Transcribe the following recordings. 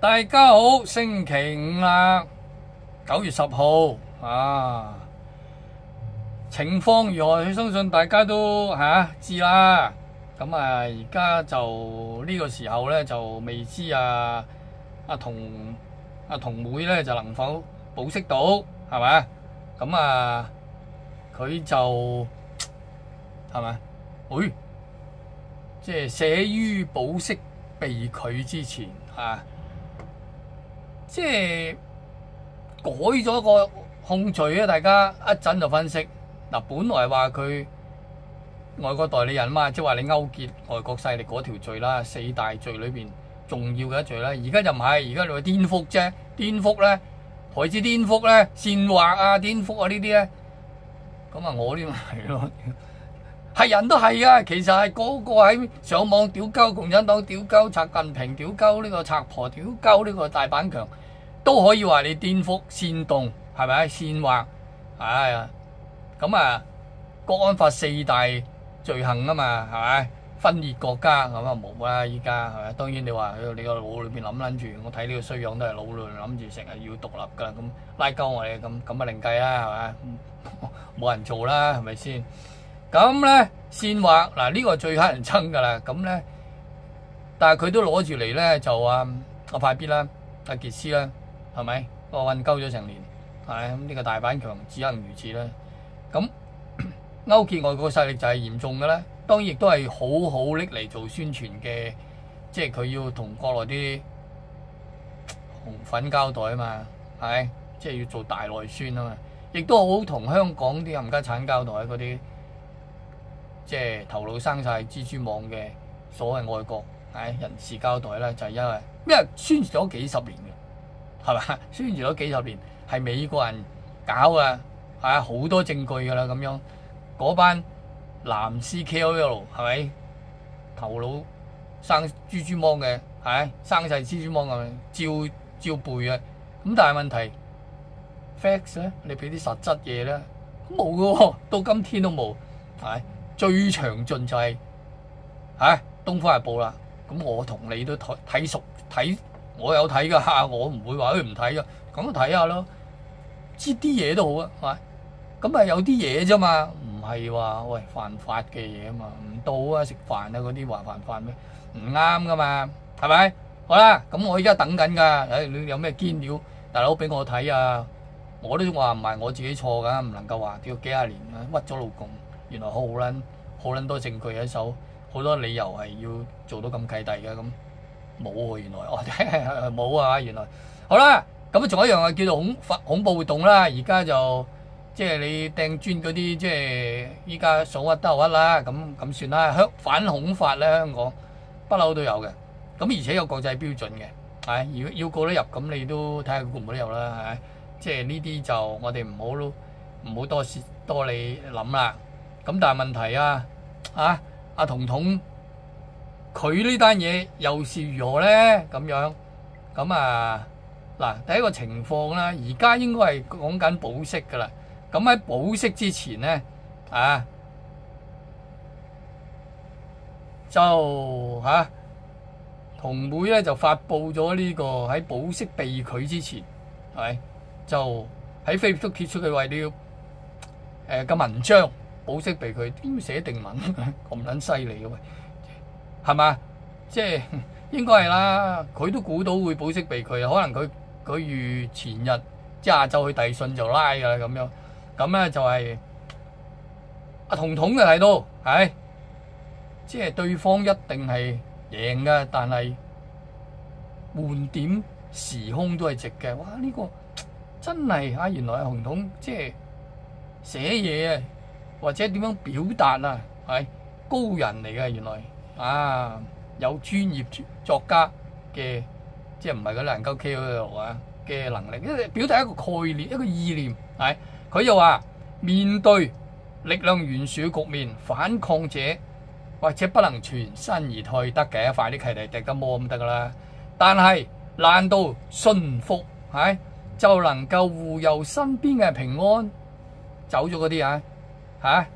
大家好，星期五啦，9月10號啊，情況如何？相信大家都知啦。咁而家就呢個時候咧，就未知阿童妹咧就能否保釋到，係咪？咁佢就係咪？即係寫於保釋被拒之前即係改咗個控罪啊！大家一陣就分析嗱，本來話佢外國代理人嘛，即係話你勾結外國勢力嗰條罪啦，4大罪裏邊重要嘅一罪啦。而家就唔係，而家你話顛覆啫，顛覆咧，何止顛覆咧？煽惑啊，顛覆啊呢啲咧，咁我呢咪係咯，係人都係啊。其實係嗰個喺上網屌鳩共產黨、屌鳩習近平、屌鳩呢個賊婆、屌鳩呢個大板強，都可以話你顛覆、煽動，係咪？煽惑，咁國安法4大罪行啊嘛，係咪？分裂國家咁冇啦，依家係咪？當然你話你個腦裏邊諗住，我睇呢個衰樣都係腦裏諗住成日要獨立噶，咁拉鳩我哋咁另計啦，係咪？冇人做啦，係咪先？咁咧煽惑嗱，呢個最乞人憎噶啦，咁咧，但係佢都攞住嚟咧，就阿快必啦，阿傑斯啦，係咪？我韞鳩咗成年，係咁呢個大板強只能如此啦。咁勾結外國勢力就係嚴重嘅啦，當然亦都係好好拎嚟做宣傳嘅，即係佢要同國內啲紅粉交代啊嘛，係即係要做大內宣啊嘛，亦都好同香港啲冚家產交代嗰啲。即係頭腦生晒蜘蛛網嘅所謂外國人士交代啦，就係因為宣傳咗幾十年嘅，係嘛？宣傳咗幾十年係美國人搞嘅，好多證據㗎啦咁樣。嗰班藍絲 KOL 係咪頭腦生蜘蛛網嘅？生晒蜘蛛網咁照背嘅。咁但係問題 facts 咧，你俾啲實質嘢咧冇嘅喎，到今天都冇係。最詳盡就係《東方日報》啦，咁我同你都睇熟睇，我有睇噶我唔會話佢唔睇噶，咁睇下咯，知啲嘢都好啊，係咪？咁有啲嘢啫嘛，唔係話喂犯法嘅嘢啊嘛，唔到啊食飯啊嗰啲話犯法咩？唔啱噶嘛，係咪？好啦，咁我而家等緊噶，你有咩堅料，大佬俾我睇啊！我都話唔係我自己錯噶，唔能夠話屌幾廿年屈咗老共。原來好撚多證據喺手，好多理由係要做到咁契弟嘅，咁冇喎原來，冇啊原來。好啦，咁仲有一樣叫做恐怖活動啦。而家就即係你掟磚嗰啲，即係依家數屈得就屈啦，咁算啦。反恐法咧，香港不嬲都有嘅，咁而且有國際標準嘅，如果要過得入，咁你都睇下過唔過得入啦，係即係呢啲就我哋唔好多你諗啦。咁但係問題阿彤彤佢呢單嘢又是如何咧？咁樣咁嗱，第一個情況啦，而家應該係講緊保釋噶啦。咁喺保釋之前咧，就童妹咧就發布咗呢個喺保釋被拒之前，係咪就喺 Facebook 揭出佢為了嘅文章。保釋被拒，點寫定文咁撚犀利嘅喂，係嘛？即係應該係啦，佢都估到會保釋被拒，可能佢預前日即係下晝去遞信就拉㗎啦咁樣。咁咧就係阿彤彤就睇到，即係對方一定係贏嘅，但係換點時空都係值嘅。哇！呢個真係原來阿彤彤即係寫嘢或者點樣表達係高人嚟嘅，原來有專業作家嘅，即係唔係嗰啲能夠 KOL 嘅能力，因為表達一個概念、一個意念，佢又話面對力量懸殊嘅局面，反抗者或者不能全身而退得嘅，快啲契弟掟得摸咁得噶啦。但係難道順服就能夠護佑身邊嘅平安？走咗嗰啲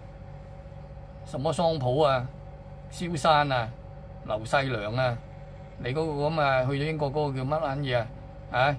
什麼桑普蕭山劉細良你嗰個咁啊，去咗英國嗰個叫乜撚嘢啊？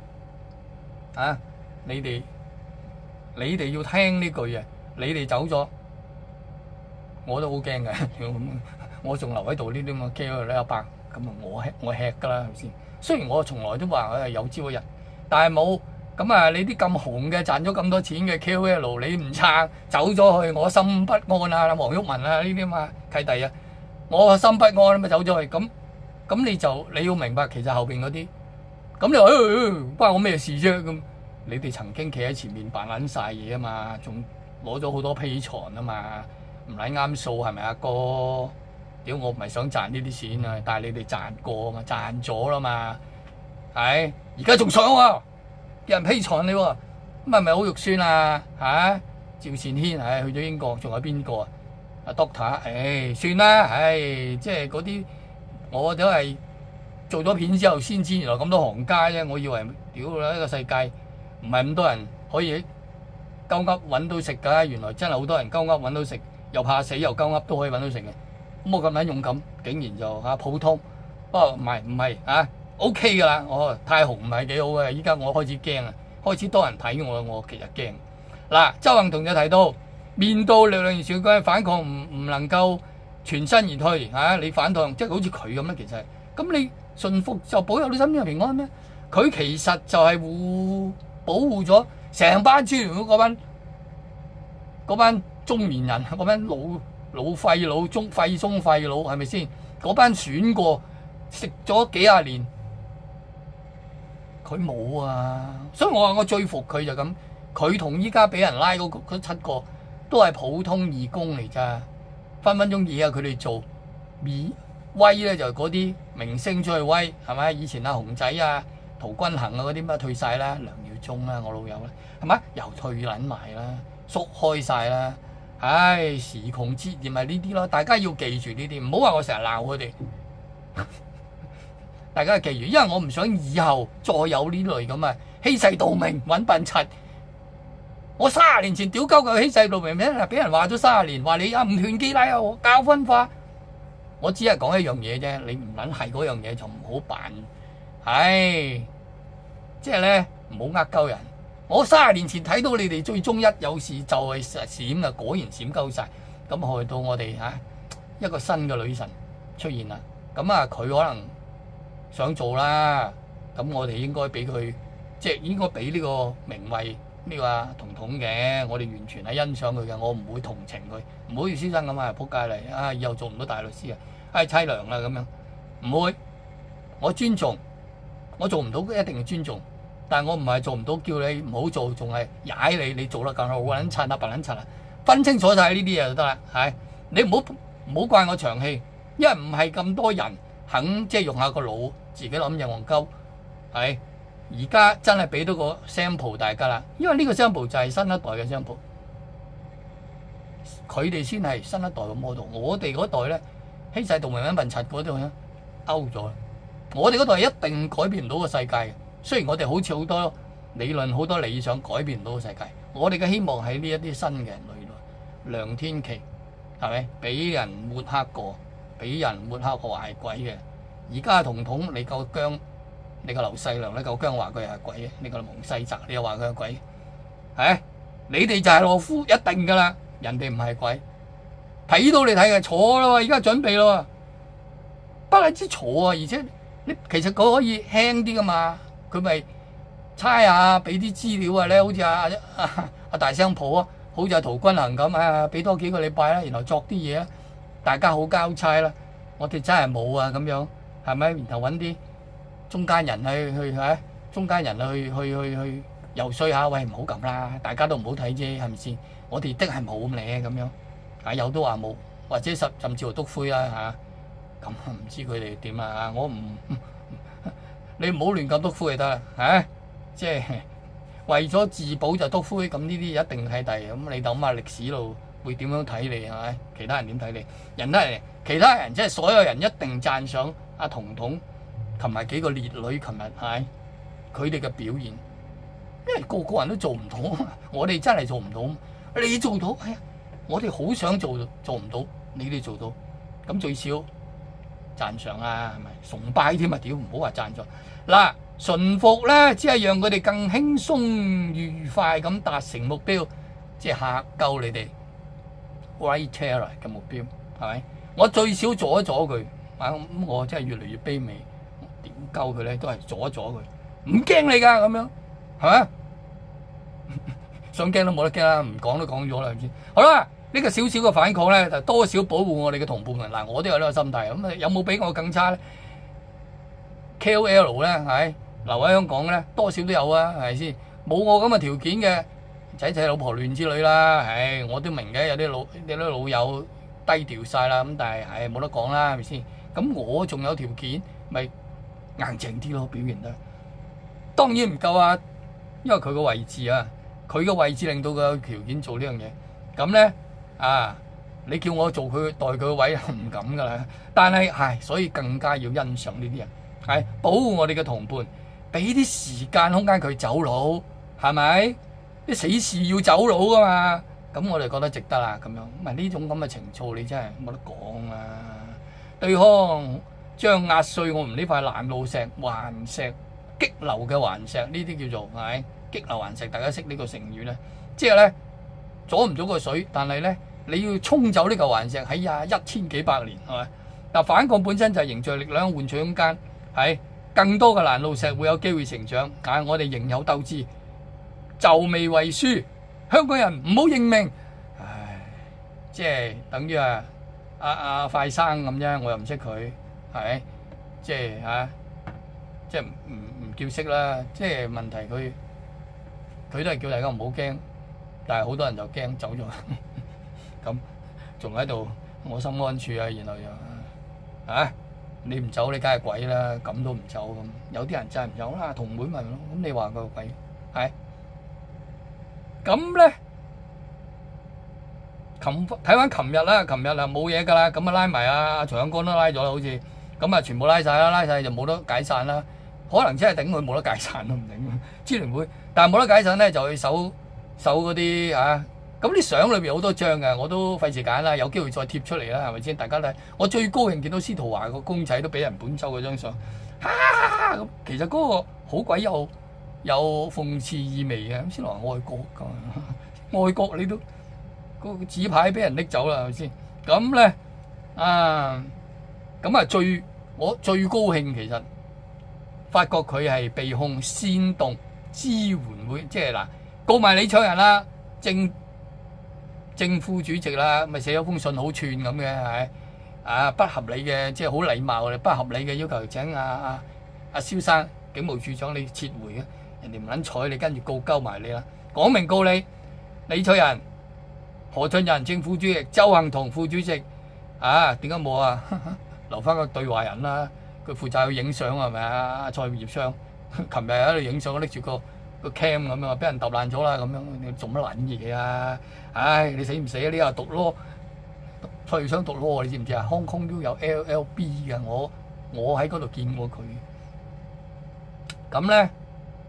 你哋要聽呢句啊！你哋走咗，我都好驚嘅。我仲留喺度呢啲咁嘅 KOL 咧，阿伯咁啊，我吃㗎啦，係咪先？雖然我從來都話我係有朝一日，但係冇咁啊！你啲咁紅嘅賺咗咁多錢嘅 KOL，你唔撐走咗去，我心不安啊！黃毓民啊，呢啲嘛契弟啊，我心不安咁啊走咗去，咁你要明白，其實後邊嗰啲咁你話關我咩事啫？咁你哋曾經企喺前面扮撚晒嘢啊嘛，仲攞咗好多 Patreon 啊嘛，唔撚啱數係咪啊哥？屌我唔係想賺呢啲錢啊，但係你哋賺過啊嘛，賺咗啦嘛，係而家仲想喎，有人 Patreon你喎，咁係咪好肉酸啊？嚇，趙善軒去咗英國，仲有邊個啊？阿 Doctor，算啦，即係嗰啲我都係做咗片之後先知，原來咁多行家啫，我以為屌啦，呢個世界唔係咁多人可以鳩噏揾到食㗎，原來真係好多人鳩噏揾到食，又怕死又鳩噏都可以揾到食嘅。咁我咁撚勇敢，竟然就普通，不過唔係OK 㗎啦。我太紅唔係幾好嘅，依家我開始驚啊，開始多人睇我其實驚。嗱，周幸彤就提到，面對力量小軍反抗唔能夠全身而退你反抗，即係好似佢咁咧，其實咁你順服就保佑你身邊嘅平安咩？佢其實就係保護咗成班支聯會嗰班中年人，嗰班老廢佬中廢佬係咪先？嗰班選過食咗幾廿年，佢冇啊！所以我話我最服佢就咁，佢同依家俾人拉嗰7個都係普通義工嚟咋，分分鐘嘢佢哋做威咧，就嗰啲明星出去威係咪？以前阿熊仔啊、陶君行啊嗰啲乜退晒啦，梁耀忠啦，我老友啦，係咪？又退撚埋啦，縮開晒啦。時窮節儉咪呢啲咯，大家要記住呢啲，唔好話我成日鬧佢哋。大家記住，因為我唔想以後再有呢類咁啊欺世盜名揾笨柒。我30年前屌鳩佢欺世盜名咩？俾人話咗30年，話你唔團結啦，又教分化。我只係講一樣嘢啫，你唔撚係嗰樣嘢就唔好扮。即係咧唔好呃鳩人。我30年前睇到你哋最終一有事就係閃啊，果然閃鳩晒。咁害到我哋一個新嘅女神出現啦。咁佢可能想做啦，咁我哋應該俾佢，即係應該俾呢個名為呢個彤彤嘅。我哋完全係欣賞佢嘅，我唔會同情佢。唔好似先生咁仆街嚟以後做唔到大律師凄涼啦咁樣，唔會。我尊重，我做唔到一定要尊重。但係我唔係做唔到，叫你唔好做，仲係踩你，你做得更好，撚柒白撚柒分清楚晒呢啲嘢就得啦，你唔好怪我長氣，因為唔係咁多人肯即係用下個腦，自己諗嘢戇鳩，而家真係俾到個 sample 大家啦，因為呢個 sample 就係新一代嘅 sample， 佢哋先係新一代嘅 model， 我哋嗰代咧欺世盜名揾笨柒嗰度咧 out 咗，我哋嗰代一定改變唔到個世界嘅。雖然我哋好似好多理論、好多理想改變唔到個世界，我哋嘅希望喺呢一啲新嘅人類度。梁天琦係咪俾人抹黑過，俾人抹黑過係鬼嘅？而家彤彤你夠姜，你個劉細良你夠姜話佢係鬼，你個蒙世澤你又話佢係鬼，你哋就係懦夫一定噶啦，人哋唔係鬼，睇到你睇嘅坐啦，而家準備啦，不單止坐而且你其實佢可以輕啲噶嘛。佢咪猜下，俾啲資料咧，好似阿大聲婆好似阿陶君行咁俾多幾個禮拜啦，然後作啲嘢啦，大家好交差啦。我哋真係冇咁樣，係咪？然後揾啲中間人去游說下，喂唔好咁啦，大家都唔好睇啫，係咪先？我哋的係冇咁咧咁樣，有都話冇，或者甚至乎篤灰啦咁唔知佢哋點我唔。你唔好亂咁篤灰就得啦，即係為咗自保就篤灰，咁呢啲一定睇第。咁你諗下歷史路會點樣睇你係咪？其他人點睇你？其他人即係所有人一定讚賞阿彤彤同埋幾個烈女，琴日佢哋嘅表現，因為個個人都做唔到，我哋真係做唔到，你做到，我哋好想做唔到，你哋做到，咁最少讚賞啊，係咪崇拜添啊？屌，唔好話讚賞。嗱，順服咧，只係讓佢哋更輕鬆愉快咁達成目標，即係嚇鳩你哋 White Terror 嘅目標，係咪？我最少阻一阻佢，啊咁我真係越嚟越卑微，點鳩佢咧都係阻一阻佢，唔驚你㗎咁樣，係咪？想驚都冇得驚啦，唔講都講咗啦，係咪先？好啦，呢個少少嘅反抗咧，就多少保護我哋嘅同伴們。嗱，我都有呢個心態，咁有冇比我更差咧 ？KOL 咧，係留喺香港咧，多少都有啊，係咪先？冇我咁嘅條件嘅仔老婆亂之類啦，唉，我都明嘅，有啲老友低調晒啦，咁但係唉冇得講啦，係咪先？咁我仲有條件，咪硬淨啲咯，表現得當然唔夠啊，因為佢個位置啊。佢嘅位置令到佢有條件做呢樣嘢，咁咧啊，你叫我做佢代佢個位唔敢噶啦。但係係，所以更加要欣賞呢啲人，係保護我哋嘅同伴，俾啲時間空間佢走佬，係咪？啲死事要走佬噶嘛，咁我哋覺得值得啦。咁樣唔係呢種咁嘅情操，你真係冇得講啊！對方將壓碎我們呢塊攔路石、頑石、激流嘅頑石，呢啲叫做係。激流頑石，大家識呢個成語咧，即係咧阻唔到個水，但係咧你要沖走呢嚿頑石喺1000幾百年，係咪？嗱，反抗本身就係凝聚力量，換取空間，係更多嘅攔路石會有機會成長。但係我哋仍有鬥志，就未為輸。香港人唔好認命，唉，即係等於阿快生咁啫，我又唔識佢，係咪？即係即係唔叫識啦，即係問題佢都係叫大家唔好驚，但係好多人就驚走咗，咁仲喺度我心安處啊，然後又你唔走你梗係鬼啦，咁都唔走咁，有啲人真係唔走啦，同會咪咯，咁你話佢鬼係咁咧？睇翻琴日啦，琴日啊冇嘢㗎啦，咁啊拉埋阿徐永光都拉咗啦，好似咁啊全部拉晒啦，拉晒就冇得解散啦。可能真係頂佢冇得解散都唔定，支聯會，但係冇得解散咧，就去搜嗰啲咁啲相裏邊好多張嘅，我都費事揀啦，有機會再貼出嚟啦，係咪先？大家睇，我最高興見到司徒華個公仔都俾人本收嗰張相，咁其實嗰個好鬼有諷刺意味嘅，咁先話愛國㗎，愛國你都個紙牌俾人拎走啦，係咪先？咁咧我最高興其實。發覺佢係被控煽動支援會，即係嗱告埋李卓人啦，正副主席啦，咪寫咗封信好串咁嘅，係不合理嘅，即係好禮貌嘅不合理嘅要求，請阿蕭生警務處長你撤回嘅，人哋唔撚睬你，跟住告鳩埋你啦，講明告你李卓人、何俊仁正副主席、周幸彤副主席，點解冇啊？留翻個對話人啦。佢負責去影相係咪啊？蔡葉昌琴日喺度影相，拎住個 cam 咁樣，俾人揼爛咗啦咁樣，你做乜撚嘢啊？唉，你死唔死啊？你又讀 law，蔡葉昌讀 law，你知唔知啊？Hong Kong 都有 LLB 嘅，我喺嗰度見過佢。咁咧，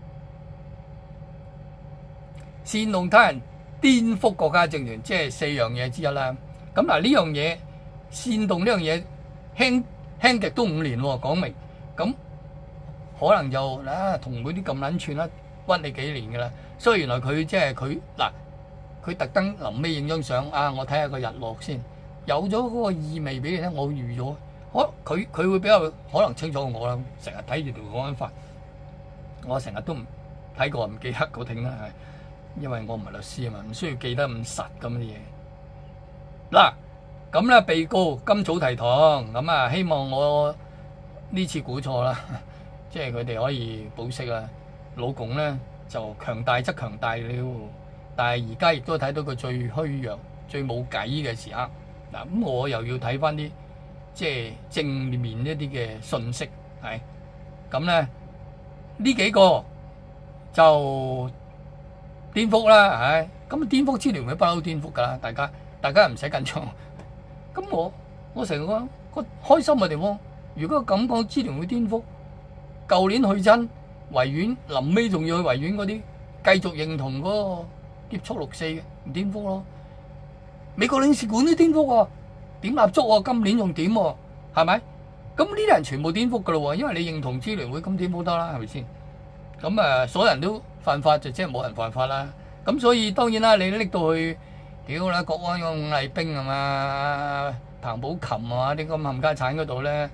煽動他人顛覆國家政權，即係4樣嘢之一啦。咁嗱，呢樣嘢煽動呢樣嘢輕極都5年喎，講明咁可能就同嗰啲咁撚串啦，屈你幾年㗎啦。所以原來佢即係佢特登臨尾影張相我睇下個日落先，有咗嗰個意味俾你聽。我預咗，佢會比較可能清楚我啦。成日睇住條國安法，我成日都唔睇過，唔記得嗰聽啦，係因為我唔係律師啊嘛，唔需要記得咁實咁啲嘢。嗱。咁咧，被告今早提堂，咁希望我呢次估錯啦，即係佢哋可以保釋啦。老共咧就強大則強大了，但係而家亦都睇到佢最虛弱、最冇計嘅時刻。嗱，咁我又要睇翻啲即係正面一啲嘅信息，係咁咧呢幾個就顛覆啦，係咁顛覆支聯會不嬲顛覆㗎啦，大家唔使緊張。咁我成個開心嘅地方，如果咁講支聯會顛覆，舊年去親維園，臨尾仲要去維園嗰啲繼續認同嗰個結束6·4嘅，唔顛覆咯。美國領事館都顛覆喎，點蠟燭喎，今年仲點喎，係咪？ 咁呢啲人全部顛覆噶咯喎，因為你認同支聯會咁顛覆得啦，係咪先？咁所有人都犯法就即係冇人犯法啦。咁所以當然啦，你拎到去屌啦，國安個伍麗冰係嘛，彭寶琴啊啲咁冚家產嗰度咧，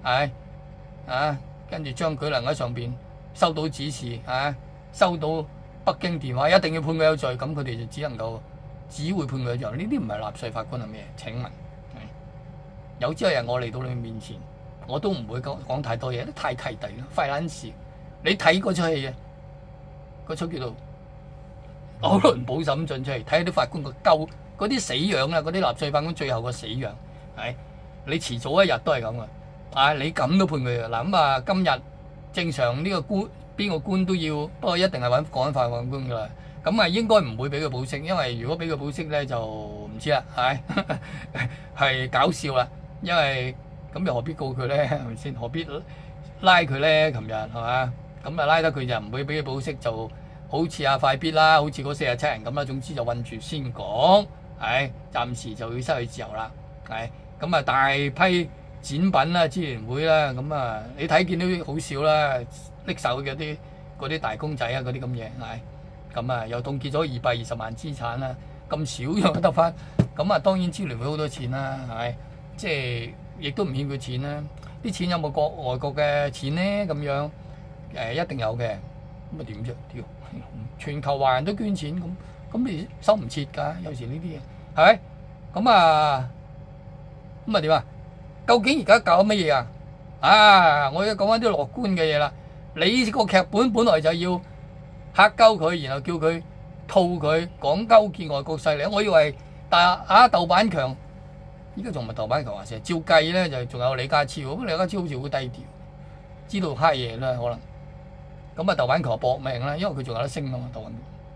跟住張舉能喺上邊收到指示收到北京電話，一定要判佢有罪，咁佢哋就只會判佢有罪。呢啲唔係納粹法官係咩？請問有朝一日我嚟到你面前，我都唔會講太多嘢，都太契弟啦，費撚事。你睇嗰出戲嘅，嗰出叫做《可倫堡審訊》出嚟，睇下啲法官個鳩嗰啲死樣啦，嗰啲納粹法官最後個死樣，你遲早一日都係咁嘅，你咁都判佢嘅嗱。咁今日正常呢個官邊個官都要，不過一定係揾國安法官㗎啦。咁應該唔會俾佢保釋，因為如果俾佢保釋咧就唔知啦，係搞笑啦，因為咁又何必告佢咧？係咪先？何必拉佢咧？琴日係嘛？咁拉得佢就唔會俾佢保釋，就好似快必啦，好似嗰47人咁啦。總之就韞住先講，暫時就要失去自由啦。咁大批展品啦，支聯會啦，咁你睇見都好少啦，拎手嘅嗰啲大公仔啊，嗰啲咁嘢，咁又凍結咗220萬資產啦，咁少又得翻，咁當然支聯會好多錢啦，即係亦都唔欠佢錢啦。啲錢有冇外國嘅錢咧？咁樣一定有嘅，咁點啫？屌，全球華人都捐錢，咁你收唔切㗎？有時呢啲嘢係咪？咁點啊？究竟而家搞乜嘢啊？我而家講翻啲樂觀嘅嘢啦。你個劇本本來就要嚇鳩佢，然後叫佢套佢講勾結外國勢力。我以為豆瓣強，依家仲唔係豆瓣強成日照計咧，就仲有李家超。咁李家超好似好低調，知道嗨嘢啦可能。咁豆瓣強搏命啦，因為佢仲有得升啊嘛，豆瓣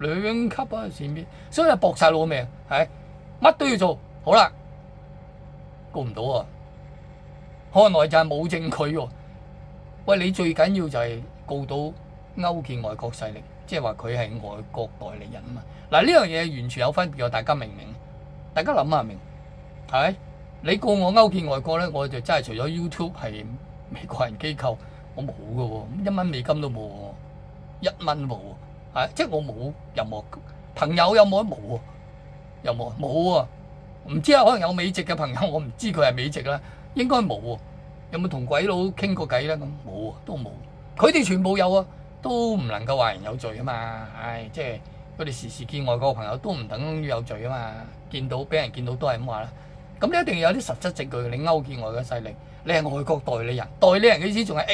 2級前邊，所以搏晒老命，乜都要做。好啦，告唔到啊！看來就係冇證據喎。喂，你最緊要就係告到勾結外國勢力，即係話佢係外國代理人啊嘛。嗱，呢樣嘢完全有分別，大家明唔明？大家諗下明係咪？你告我勾結外國咧，我就真係除咗 YouTube 係美國人機構，我冇㗎喎，1蚊美金都冇喎，1蚊都冇喎，即係我冇任何朋友有冇得冇喎，有冇喎？唔知啊，可能有美籍嘅朋友，我唔知佢係美籍啦，應該冇喎。有冇同鬼佬傾過偈咧？咁冇啊，都冇。佢哋全部有啊，都唔能夠話人有罪啊嘛。即係佢哋時時見外國朋友都唔等於有罪啊嘛。俾人見到都係咁話啦。咁你一定要有啲實質證據，你勾結外國勢力，你係外國代理人。代理人嘅意思仲係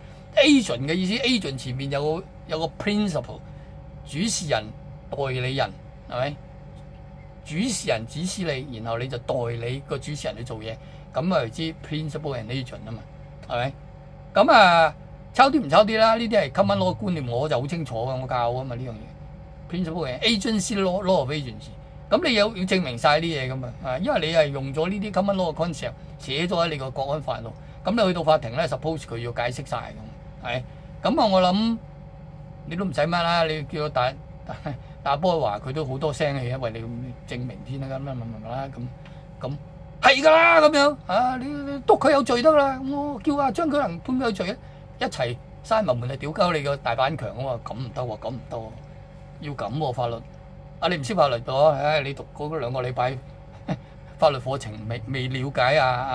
agent 嘅意思 ，agent 前面有個 principal 主事人、代理人係咪？主事人指示你，然後你就代理個主持人去做嘢。咁就知 principal and agent 啊嘛，係咪？咁抄啲唔抄啲啦，呢啲係 common law 嘅觀念，我就好清楚嘅，我教啊嘛呢樣嘢。principal and agency law of agency， 咁你要證明晒啲嘢噶嘛，因為你係用咗呢啲 common law 嘅 concept 寫咗喺你個國安法度，咁你去到法庭咧 suppose 佢要解釋晒咁，係。咁我諗你都唔使乜啦，你叫大波話佢都好多聲氣，因為你證明先啦，咁。係噶啦，咁樣你督佢有罪得啦。我叫張舉能判佢有罪，一齊閂埋門嚟屌鳩你個大板強啊嘛，咁唔得喎，咁唔得喎，要咁喎法律。你唔識法律嘅，你讀嗰2個禮拜法律課程未了解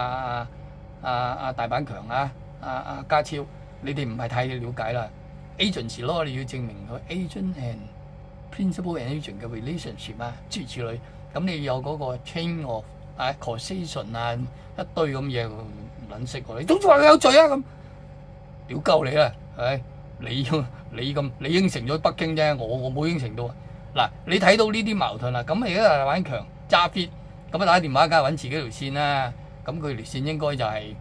大板強家超，你哋唔係太了解啦。agent 咯，你要證明佢 agent and principal and agent 嘅 relationship 諸如此類。咁你要有嗰個 chain of causation 一堆咁嘢唔撚識喎，你總之話佢有罪啊咁，屌鳩你啦，係你應承咗北京啫，我冇應承到。嗱，你睇到呢啲矛盾啦，咁而家大板強揸 fit，咁打電話梗係揾自己條線啦，咁佢條線應該就係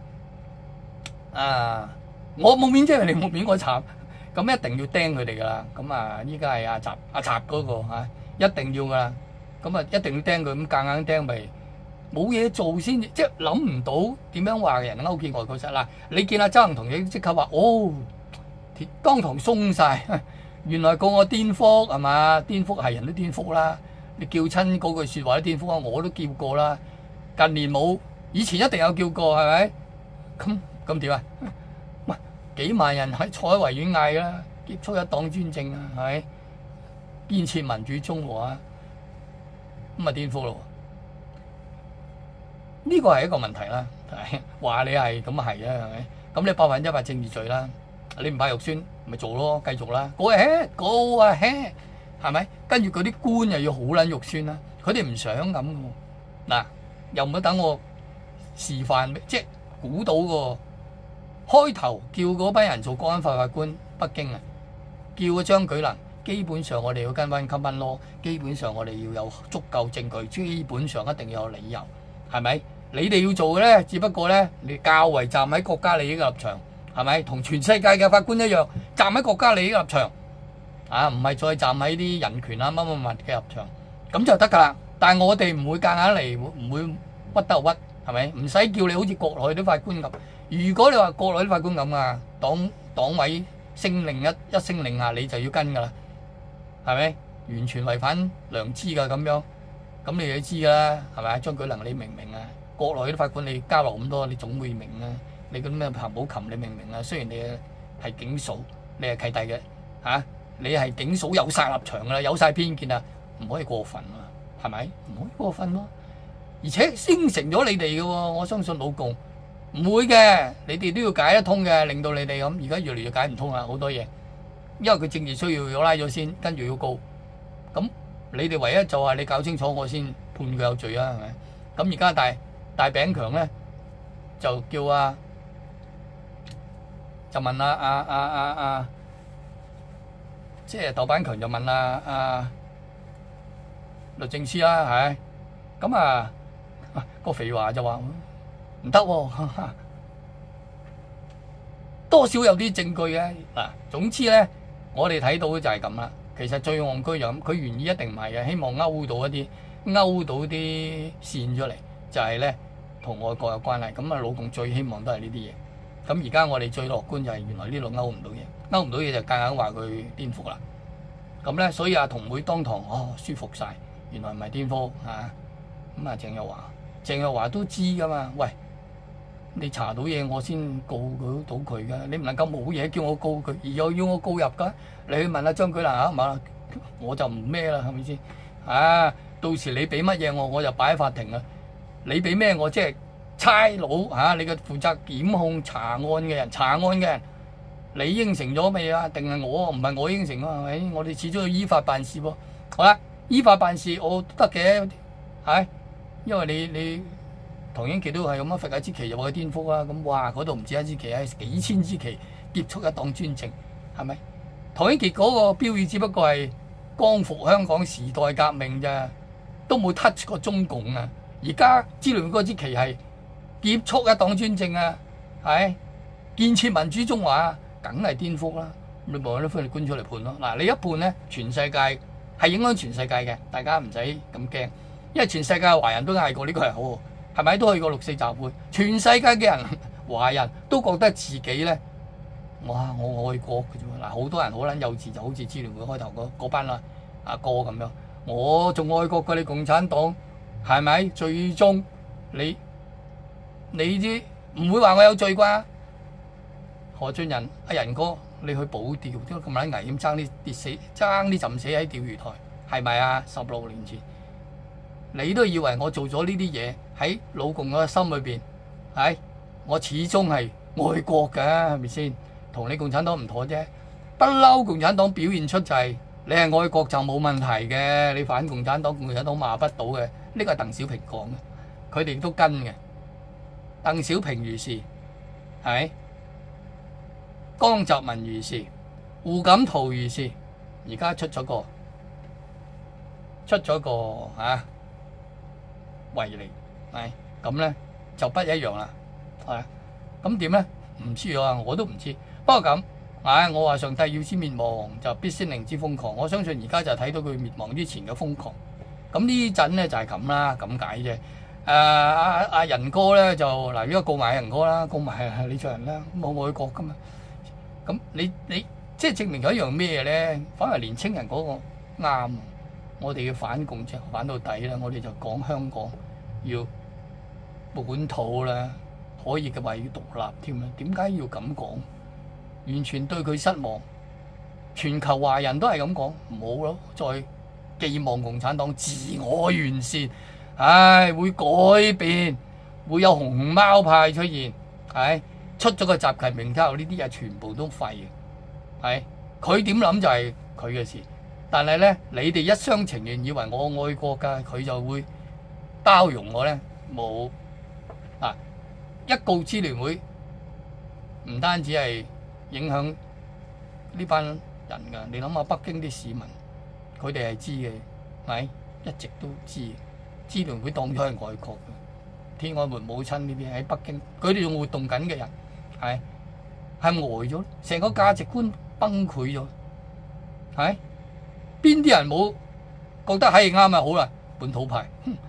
我冇面啫，你冇面我慘，咁一定要釘佢哋噶啦，咁依家係阿習嗰個一定要噶啦，咁一定要釘佢，咁夾硬釘咪冇嘢做先，即係諗唔到點樣話人勾結外國勢力。嗱，你見阿周幸彤亦即刻話，當堂鬆晒，原來個個顛覆係嘛？顛覆係人都顛覆啦，你叫親嗰句説話都顛覆啊！我都叫過啦，近年冇，以前一定有叫過係咪？咁咁點啊？喂，幾萬人喺坐喺維園嗌啦，結束一黨專政啊，係咪？建設民主中和啊，咁啊顛覆咯。呢個係一個問題啦，話你係咁啊係啊，係咪？咁你100%政治罪啦，你唔怕肉酸咪做咯，繼續啦，告啊 hea，係咪？跟住嗰啲官又要好撚肉酸啦，佢哋唔想咁嘅喎。嗱，又唔好等我示範，即係估到個開頭叫嗰班人做國安法法官，北京啊，叫個張舉能，基本上我哋要跟翻 common law，基本上我哋要有足夠證據，基本上一定要有理由，係咪？你哋要做嘅咧，只不過咧，你較為站喺國家利益嘅立場，係咪？同全世界嘅法官一樣，站喺國家利益嘅立場，啊，唔係再站喺啲人權啊乜乜乜嘅立場，咁就得㗎啦。但係我哋唔會夾硬嚟，唔會屈得屈，係咪？唔使叫你好似國內啲法官咁。如果你話國內啲法官咁啊，黨委聲令一聲令下，你就要跟㗎啦，係咪？完全違反良知㗎咁樣，咁你都知㗎啦，係咪？張舉能你明唔明啊？國內啲法官你交流咁多，你總會明啊！你嗰啲咩彭寶琴你明唔明啊？雖然你係警嫂，你係契弟嘅嚇，你係警嫂有晒立場㗎啦，有晒偏見啊，唔可以過分啊，係咪？唔可以過分咯。而且應承咗你哋嘅喎，我相信老共唔會嘅，你哋都要解得通嘅，令到你哋咁而家越嚟越解唔通啦，好多嘢，因為佢政治需要要拉咗先，跟住要告，咁你哋唯一就係你搞清楚我先判佢有罪啊，係咪？咁而家大餅強咧就叫就問即係豆瓣強就問律政司啦，係咁個肥華就話唔得喎，多少有啲證據嘅嗱。總之咧，我哋睇到就係咁啦。其實最戇居就咁，佢原意一定唔係嘅，希望勾到啲線出嚟。就係咧，同外國有關係，咁老共最希望都係呢啲嘢。咁而家我哋最樂觀就係原來呢度勾唔到嘢，勾唔到嘢就夾硬話佢顛覆啦。咁咧，所以同會當堂舒服晒，原來唔係顛覆啊。咁鄭若驊都知噶嘛？喂，你查到嘢我先告到佢噶，你唔能夠冇嘢叫我告佢，而又要我告入噶。你去問下張舉能啊嘛，我就唔咩啦，係咪先？到時你俾乜嘢我就擺喺法庭啦。你俾咩我即係差佬你嘅負責檢控查案嘅人，你應承咗未啊？定係我唔係我應承啊？係咪？我哋始終要依法辦事喎。好啦，依法辦事我得嘅，係因為你唐英傑都係咁樣揈一支旗就話佢顛覆啊，咁哇嗰度唔止一支旗，係幾千支旗結束一黨專政，係咪？唐英傑嗰個標語只不過係光復香港時代革命咋，都冇 touch 過中共啊！而家支聯嗰支旗係結束一黨專政啊，係建設民主中華啊，梗係顛覆啦！你冇得法律官出嚟判咯。嗱，你一判咧，全世界係影響全世界嘅，大家唔使咁驚，因為全世界嘅華人都嗌過呢個係好，係咪都去過6.4集會？全世界嘅人華人都覺得自己咧，哇！我愛國嘅啫喎。嗱，好多人好撚幼稚，就好似支聯會開頭嗰班阿哥咁樣，我仲愛國過你共產黨。係咪？最終你啲唔會話我有罪啩？何俊仁阿仁哥，你去保釣，點解咁撚危險？爭啲跌死，爭啲浸死喺釣魚台，係咪啊？16年前，你都以為我做咗呢啲嘢喺老共嘅心裏邊，係我始終係愛國嘅，係咪先？同你共產黨唔妥啫，不嬲共產黨表現出就係你係愛國就冇問題嘅，你反共產黨，共產黨罵不到嘅。呢個係鄧小平講嘅，佢哋都跟嘅。鄧小平如是，係咪？江澤民如是，胡錦濤如是，而家出咗個維尼，係咁咧就不一樣啦。係咁點咧？唔知啊，我都唔知。不過咁，我話上帝要先滅亡，就必先令之瘋狂。我相信而家就睇到佢滅亡之前嘅瘋狂。咁呢陣咧就係咁啦，咁解啫。阿仁哥咧就嗱，如果告埋仁哥啦，告埋李卓人啦，冇愛國噶嘛。咁你即係證明咗一樣咩咧？反而年青人嗰個啱，我哋要反共啫，反到底啦。我哋就講香港要本土啦， 可以嘅話要獨立添啊？點解要咁講？完全對佢失望。全球華人都係咁講，唔好咯，再寄望共產黨自我完善，唉，會改變，會有熊貓派出現，係出咗個習近平之後，呢啲嘢全部都廢嘅，係佢點諗就係佢嘅事。但係咧，你哋一廂情願以為我愛國㗎，佢就會包容我咧，冇啊！一告支聯會，唔單止係影響呢班人㗎，你諗下北京啲市民，佢哋係知嘅，係一直都知。支聯會當咗係外國嘅，天安門母親呢啲喺北京，佢哋仲活動緊嘅人，係呆咗，成個價值觀崩潰咗，係邊啲人冇覺得係啱啊？好啦，本土派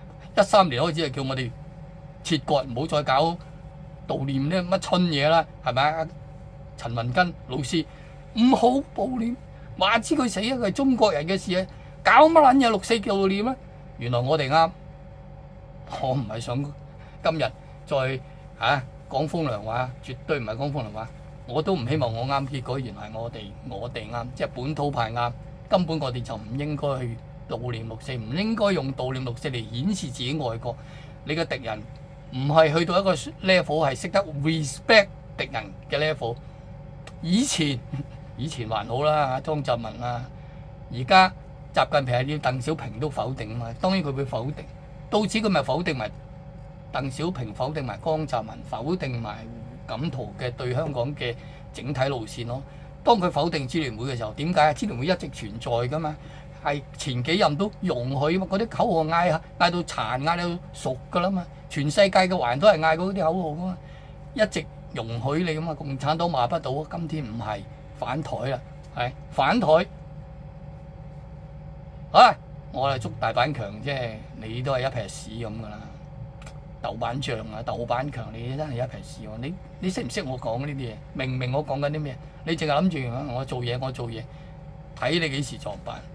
13年開始就叫我哋切割，唔好再搞悼念呢乜春嘢啦，係咪啊？陳文根老師唔好悼念，話知佢死啊，佢係中國人嘅事啊，搞乜撚嘢6.4悼念啊？原來我哋啱，我唔係想今日再講風涼話，絕對唔係講風涼話，我都唔希望我啱，結果原來我哋啱，即係本土派啱，根本我哋就唔應該去悼念6.4，唔應該用悼念6.4嚟顯示自己愛國。你嘅敵人唔係去到一個 level 係識得 respect 敵人嘅 level。以前還好啦，莊澤民啦，而家習近平係要鄧小平都否定啊嘛，當然佢會否定，到此佢咪否定埋鄧小平，否定埋江澤民，否定埋胡錦濤嘅對香港嘅整體路線咯。當佢否定支聯會嘅時候，點解啊？支聯會一直存在噶嘛，係前幾任都容許嘛，嗰啲口號嗌到殘，嗌到熟噶啦嘛，全世界嘅華人都係嗌嗰啲口號噶嘛，一直容許你噶嘛，共產黨罵不到，今天唔係反台啦，係反台。我係捉大板強啫，你都係一撇屎咁噶啦，豆瓣醬啊，豆瓣強，你真係一撇屎喎！你識唔識我講呢啲嘢？明唔明我講緊啲咩？你淨係諗住我做嘢，睇你幾時作辦？